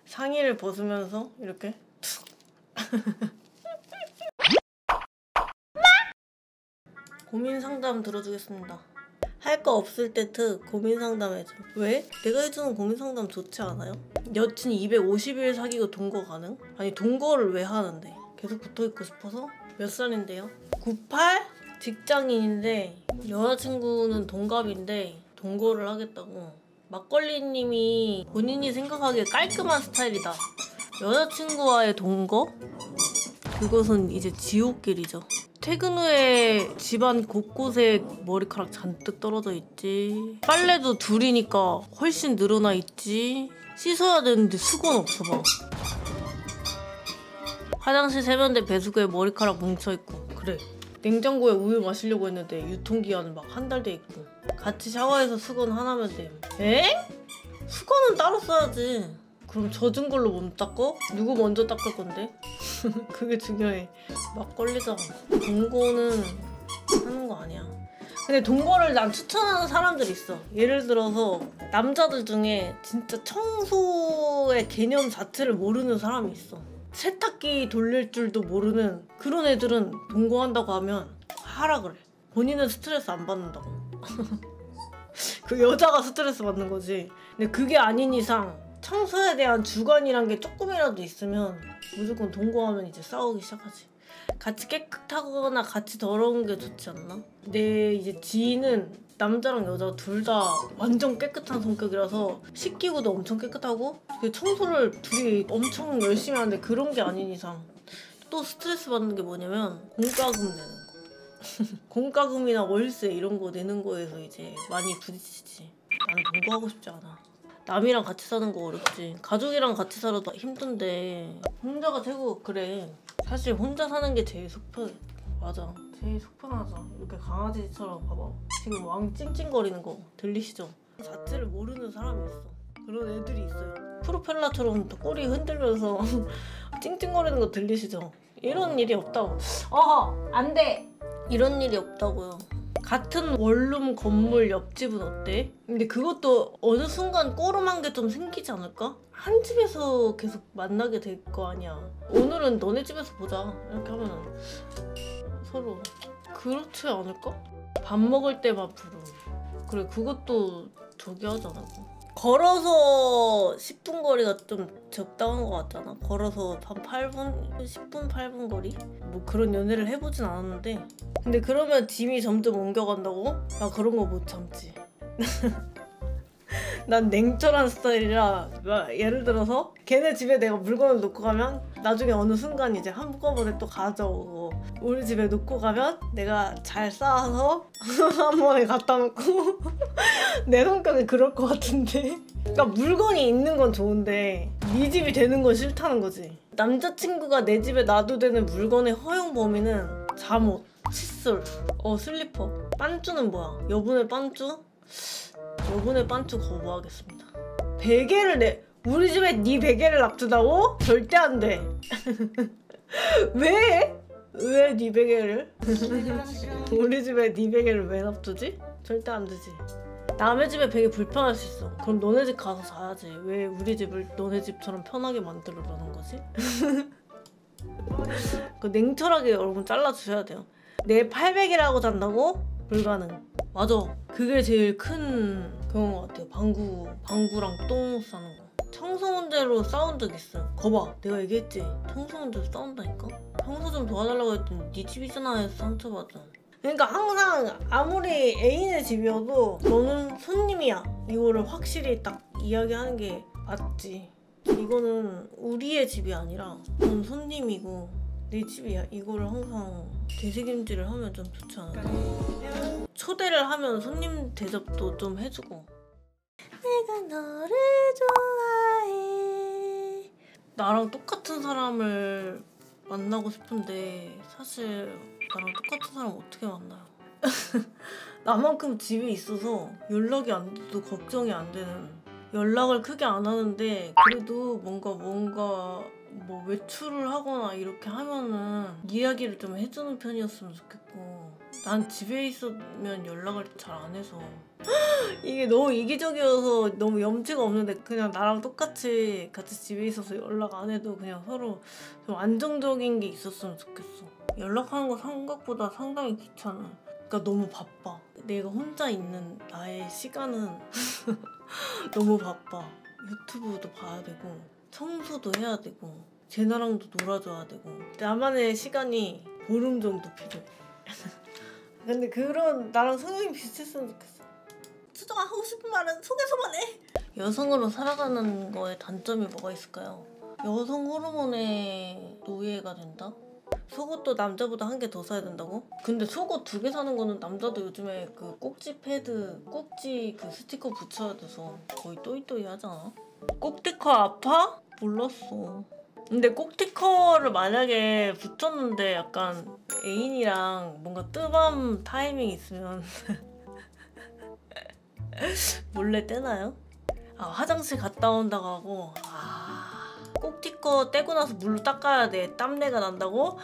상의를 벗으면서 이렇게 고민 상담 들어주겠습니다. 할 거 없을 때 고민 상담해줘. 왜? 내가 해주는 고민 상담 좋지 않아요? 여친 250일 사귀고 동거 가능? 아니 동거를 왜 하는데? 계속 붙어있고 싶어서? 몇 살인데요? 98? 직장인인데 여자친구는 동갑인데 동거를 하겠다고. 막걸리님이 본인이 생각하기에 깔끔한 스타일이다. 여자친구와의 동거? 그것은 이제 지옥길이죠. 퇴근 후에 집안 곳곳에 머리카락 잔뜩 떨어져 있지. 빨래도 둘이니까 훨씬 늘어나 있지. 씻어야 되는데 수건 없어 봐. 화장실 세면대 배수구에 머리카락 뭉쳐있고. 그래, 냉장고에 우유 마시려고 했는데 유통기한 막 한 달 돼 있고. 같이 샤워해서 수건 하나면 돼. 에? 수건은 따로 써야지. 그럼 젖은 걸로 못 닦어? 누구 먼저 닦을 건데? 그게 중요해. 막걸리잖아. 동거는 하는 거 아니야. 근데 동거를 난 추천하는 사람들이 있어. 예를 들어서 남자들 중에 진짜 청소의 개념 자체를 모르는 사람이 있어. 세탁기 돌릴 줄도 모르는 그런 애들은 동거한다고 하면 하라 그래. 본인은 스트레스 안 받는다고. 그 여자가 스트레스 받는 거지. 근데 그게 아닌 이상 청소에 대한 주관이란 게 조금이라도 있으면 무조건 동거하면 이제 싸우기 시작하지. 같이 깨끗하거나 같이 더러운 게 좋지 않나? 내 이제 지인은 남자랑 여자 둘 다 완전 깨끗한 성격이라서 씻기고도 엄청 깨끗하고 청소를 둘이 엄청 열심히 하는데 그런 게 아닌 이상 또 스트레스 받는 게 뭐냐면 공과금 내는 거. 공과금이나 월세 이런 거 내는 거에서 이제 많이 부딪히지. 나는 동거하고 싶지 않아. 남이랑 같이 사는 거 어렵지. 가족이랑 같이 살아도 힘든데 혼자가 최고. 그래, 사실 혼자 사는 게 제일 속 편해. 맞아, 제일 속 편하죠. 이렇게 강아지처럼 봐봐. 지금 왕 찡찡거리는 거 들리시죠? 자체를 모르는 사람이 있어. 그런 애들이 있어요. 프로펠러처럼 꼬리 흔들면서 찡찡거리는 거 들리시죠? 이런 일이 없다고. 안 돼! 이런 일이 없다고요. 같은 원룸 건물 옆집은 어때? 근데 그것도 어느 순간 꼬름한 게 좀 생기지 않을까? 한 집에서 계속 만나게 될 거 아니야. 오늘은 너네 집에서 보자 이렇게 하면은 서로 그렇지 않을까? 밥 먹을 때만 부르고. 그래, 그것도 저기 하잖아. 걸어서 10분 거리가 좀 적당한 것 같잖아. 걸어서 한 8분? 10분, 8분 거리? 뭐 그런 연애를 해보진 않았는데. 근데 그러면 짐이 점점 옮겨간다고? 나 그런 거 못 참지. 난 냉철한 스타일이라 예를 들어서 걔네 집에 내가 물건을 놓고 가면 나중에 어느 순간 이제 한꺼번에 또 가져오고, 우리 집에 놓고 가면 내가 잘 쌓아서 한 번에 갖다 놓고. 내 성격이 그럴 것 같은데. 그러니까 물건이 있는 건 좋은데 네 집이 되는 건 싫다는 거지. 남자친구가 내 집에 놔도 되는 물건의 허용 범위는 잠옷, 칫솔, 슬리퍼. 반쭈는 뭐야? 여분의 반쭈? 여분의 반쭈 거부하겠습니다. 베개를 우리 집에 네 베개를 놔두다고? 절대 안 돼. 왜? 왜 네 베개를? 우리 집에 네 베개를 왜 놔두지? 절대 안 되지. 남의 집에 베개 불편할 수 있어. 그럼 너네 집 가서 자야지. 왜 우리 집을 너네 집처럼 편하게 만들어라는 거지? 그 냉철하게 여러분 잘라주셔야 돼요. 내 800이라고 잔다고? 불가능. 맞아, 그게 제일 큰 그런 것 같아요. 방구랑 똥 싸는 거. 청소 문제로 싸운 적 있어요. 거봐, 내가 얘기했지. 청소 문제로 싸운다니까? 청소 좀 도와달라고 했더니 네 집이잖아 해서 상처받아. 그러니까 항상 아무리 애인의 집이어도 너는 손님이야, 이거를 확실히 딱 이야기하는 게 맞지. 이거는 우리의 집이 아니라 넌 손님이고 내 집이야. 이거를 항상 되새김질을 하면 좀 좋지 않을까? 초대를 하면 손님 대접도 좀 해주고. 내가 너를 좋아해. 나랑 똑같은 사람을 만나고 싶은데 사실 나랑 똑같은 사람 어떻게 만나요? 나만큼 집에 있어서 연락이 안 돼도 걱정이 안 되는. 연락을 크게 안 하는데 그래도 뭔가 뭐 외출을 하거나 이렇게 하면은 이야기를 좀 해주는 편이었으면 좋겠고. 난 집에 있으면 연락을 잘 안 해서 이게 너무 이기적이어서 너무 염치가 없는데 그냥 나랑 같이 집에 있어서 연락 안 해도 그냥 서로 좀 안정적인 게 있었으면 좋겠어. 연락하는 거 생각보다 상당히 귀찮아. 그러니까 너무 바빠. 내가 혼자 있는 나의 시간은 너무 바빠. 유튜브도 봐야 되고 청소도 해야 되고 제나랑도 놀아줘야 되고 나만의 시간이 보름 정도 필요해. 근데 그런 나랑 성향이 비슷했으면 좋겠어. 수정아 하고 싶은 말은 속에서만 해. 여성으로 살아가는 거에 단점이 뭐가 있을까요? 여성 호르몬에 노예가 된다? 속옷도 남자보다 한 개 더 사야 된다고? 근데 속옷 2개 사는 거는 남자도 요즘에 그 꼭지 패드, 꼭지 그 스티커 붙여야 돼서 거의 또이또이 하잖아? 꼭티커 아파? 몰랐어. 근데 꼭티커를 만약에 붙였는데 약간 애인이랑 뭔가 뜨밤 타이밍 있으면 몰래 떼나요? 아 화장실 갔다 온다고 하고 꼭티커 떼고 나서 물로 닦아야 돼. 땀내가 난다고?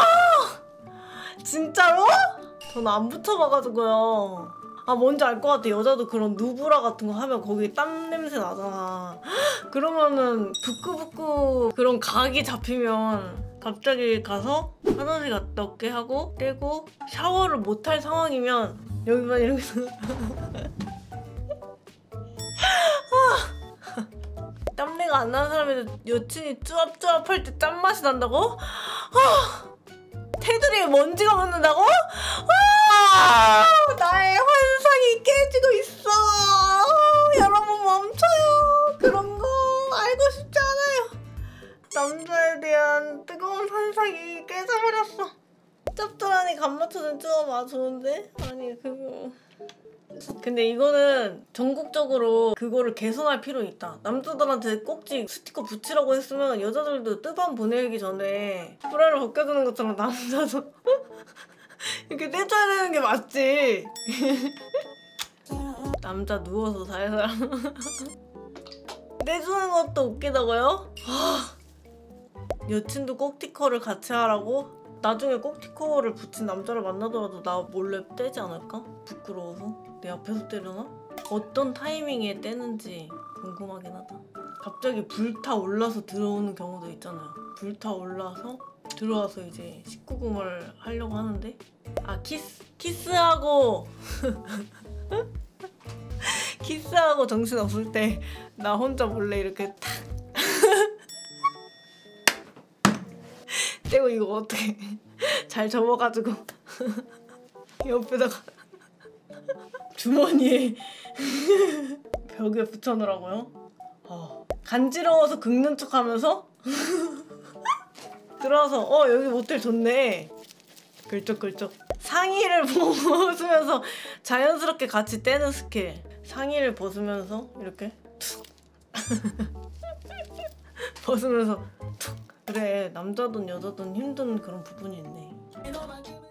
진짜로? 전 안 붙여봐가지고요. 뭔지 알 것 같아. 여자도 그런 누브라 같은 거 하면 거기 땀 냄새 나잖아. 그러면은 부끄부끄 그런 각이 잡히면 갑자기 가서 화장실 갔다 올게 하고 떼고 샤워를 못할 상황이면 여기만 이렇게 땀내가 안 나는 사람인데 여친이 쭈압쭈압 할 때 짠맛이 난다고? 테두리에 먼지가 묻는다고? 나의 환상이 깨지고 있어. 여러분 멈춰요. 그런 거 알고 싶지 않아요. 남자에 대한 뜨거운 환상이 깨져버렸어. 짭짤하니 간 맞춰준 쭈압 좋은데? 아니 그거 근데 이거는 전국적으로 그거를 개선할 필요는 있다. 남자들한테 꼭지 스티커 붙이라고 했으면 여자들도 뜨밤 보내기 전에 브라를 벗겨주는 것처럼 남자도 이렇게 떼줘야 되는 게 맞지. 남자 누워서 살살 떼주는 것도 웃기다고요? 여친도 꼭티커를 같이 하라고? 나중에 꼭티커를 붙인 남자를 만나더라도 나 몰래 떼지 않을까? 부끄러워서? 내 앞에서 떼려나? 어떤 타이밍에 떼는지 궁금하긴 하다. 갑자기 불타올라서 들어오는 경우도 있잖아요. 불타올라서 들어와서 이제 19금을 하려고 하는데 키스하고 키스하고 정신없을 때 나 혼자 몰래 이렇게 탁 떼고 이거 어떻게 잘 접어가지고 옆에다가 주머니에 벽에 붙여놓으라고요? 간지러워서 긁는 척하면서 들어와서 여기 모텔 좋네. 글쩍글쩍 상의를 벗으면서 자연스럽게 같이 떼는 스킬. 상의를 벗으면서 이렇게 툭 벗으면서 툭. 그래 남자든 여자든 힘든 그런 부분이 있네.